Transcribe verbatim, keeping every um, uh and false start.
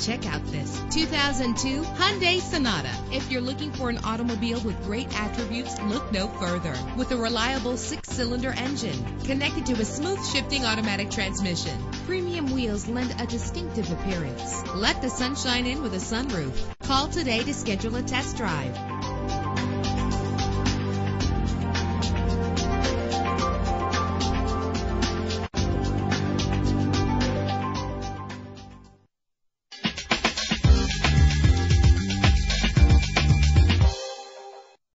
Check out this two thousand two Hyundai Sonata. If you're looking for an automobile with great attributes, look no further. With a reliable six-cylinder engine connected to a smooth shifting automatic transmission, premium wheels lend a distinctive appearance. Let the sunshine in with a sunroof. Call today to schedule a test drive.